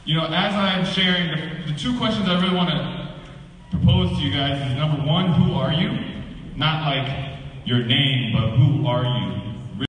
You know, as I'm sharing, the two questions I really want to propose to you guys is number one, who are you? Not like your name, but who are you?